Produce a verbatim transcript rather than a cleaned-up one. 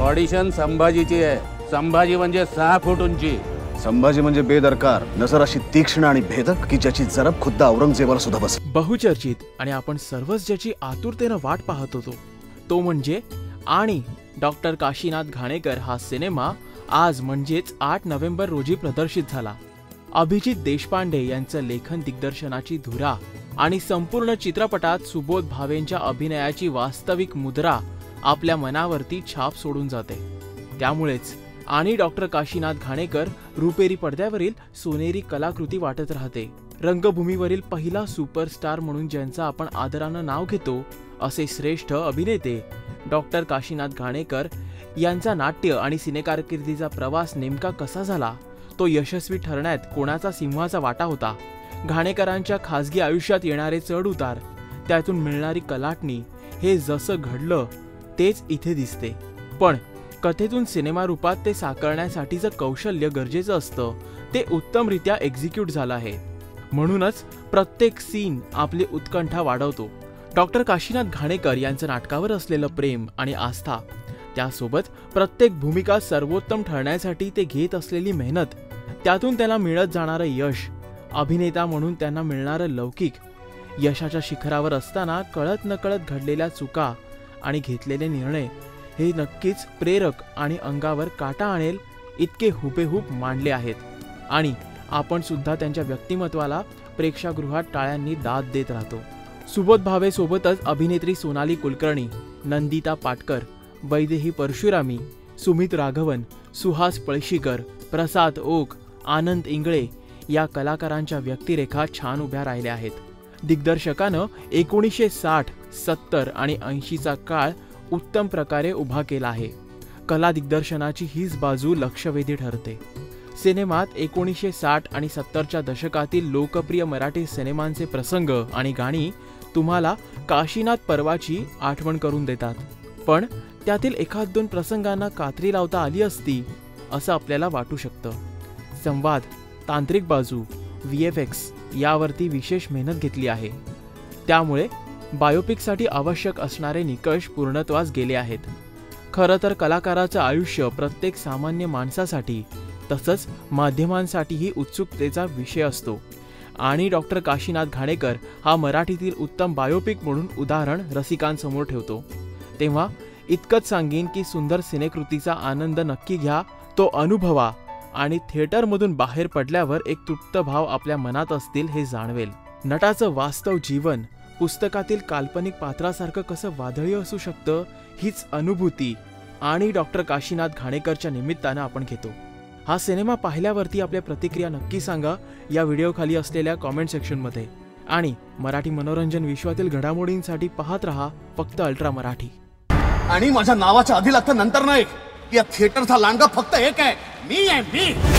Audition संभाजीची आहे। संभाजी म्हणजे सहा फूट उंची। संभाजी म्हणजे बेदरकार, नजर अशी तीक्ष्ण आणि भेदक की ज्याची जरब खुद्द औरंगजेबाला सुद्धा बस। बहुचर्चित आणि आपण सर्वच ज्याची आतुरतेने वाट पाहत होतो तो म्हणजे आणि डॉक्टर काशीनाथ घाणेकर हा सिनेमा आज म्हणजेच आठ नोव्हेंबर रोजी प्रदर्शित झाला। अभिजित देशपांडे यांचं लेखन दिग्दर्शनाची धुरा आणि संपूर्ण चित्रपटात सुबोध भावेंच्या अभिनयाची वास्तविक मुद्रा आपल्या मनावरती छाप सोडून जाते। त्यामुळेच आणि डॉक्टर काशीनाथ घाणेकर रुपेरी पडद्यावरील सोनेरी कलाकृती वाटत राहते। रंगभूमीवरील पहिला सुपरस्टार म्हणून ज्यांचं आपण आदरानं नाव घेतो असे श्रेष्ठ अभिनेते डॉक्टर काशीनाथ घाणेकर यांचा नाट्य आणि सिनेकारकिर्दीचा प्रवास नेमका कसा झाला, तो यशस्वी ठरण्यात कोणाचा सिंहाचा वाटा होता। घाणेकरांच्या खासगी आयुष्यात येणारे चढ उतार, त्यातून मिळणारी कलाटणी, हे जसं घडलं तेच इथे दिसते। पण कथेतून सिनेमा रूपात ते साकारण्यासाठीचं कौशल्य गरजेचं असतं, ते उत्तमरित्या एक्झिक्यूट झालं आहे। म्हणूनच प्रत्येक सीन आपली उत्कंठा वाढवतो। डॉक्टर काशीनाथ घाणेकर यांचं नाटकावर असलेलं प्रेम आणि आस्था, त्यासोबत प्रत्येक भूमिका सर्वोत्तम ठरण्यासाठी ते घेत असलेली मेहनत, त्यातून त्यांना मिळत जाणारं यश, अभिनेता म्हणून त्यांना मिळणारं लौकिक, यशाच्या शिखरावर असताना कळत नकळत घडलेल्या चुका आणि घेतलेले निर्णय, हे नक्कीच प्रेरक आणि अंगावर काटा आणेल इतके हुबेहूब मांडले आहेत। आणि आपण सुद्धा त्यांच्या व्यक्तिमत्वाला प्रेक्षागृहात टाळ्यांनी दाद देत राहतो। सुबोध भावे सोबतच अभिनेत्री सोनाली कुलकर्णी, नंदिता पाटकर, वैदेही परशुरामी, सुमीत राघवन, सुहास पळशीकर, प्रसाद ओक, आनंद इंगळे या कलाकारांच्या व्यक्तिरेखा छान उभ्या राहिल्या आहेत। दिग्दर्शकानं एकोणीसशे साठ, सत्तर आणि ऐंशीचा काळ उत्तम प्रकारे उभा केला आहे। कला दिग्दर्शनाची हीच बाजू लक्षवेधी ठरते। सिनेमात एकोणीसशे साठ आणि सत्तरच्या दशकातील लोकप्रिय मराठी सिनेमांचे प्रसंग आणि गाणी तुम्हाला काशीनाथ पर्वाची आठवण करून देतात। पण त्यातील एखाद दोन प्रसंगांना कात्री लावता आली असती असं आपल्याला वाटू शकतं। संवाद, तांत्रिक बाजू, व्ही एफ एक्स यावरती विशेष मेहनत घेतली आहे। त्यामुळे बायोपिकसाठी आवश्यक असणारे निकष पूर्णत्वास गेले आहेत। खरं तर कलाकाराचं आयुष्य प्रत्येक सामान्य माणसासाठी तसंच माध्यमांसाठीही उत्सुकतेचा विषय असतो। आणि डॉक्टर काशीनाथ घाणेकर हा मराठीतील उत्तम बायोपिक म्हणून उदाहरण रसिकांसमोर ठेवतो। तेव्हा इतकंच सांगेन की सुंदर सिनेकृतीचा आनंद नक्की घ्या, तो अनुभवा आणि थिएटरमधून बाहेर पडल्यावर एक तृप्त भाव आपल्या मनात असतील हे जाणवेल। नटाचं वास्तव जीवन पुस्तकातील काल्पनिक पात्रासारखं कसं वादळी असू शकतं, हीच अनुभूती आणि डॉक्टर काशीनाथ घाणेकरच्या निमित्तानं आपण घेतो। हा सिनेमा पाहिल्यावरती आपल्या प्रतिक्रिया नक्की सांगा या व्हिडिओ खाली असलेल्या कॉमेंट सेक्शनमध्ये। आणि मराठी मनोरंजन विश्वातील घडामोडींसाठी पाहत रहा फक्त अल्ट्रा मराठी। आणि माझ्या नावाच्या आधी लागतं नंतर नाही, या थिएटरचा लांडगा फक्त एक आहे, मी आहे मी।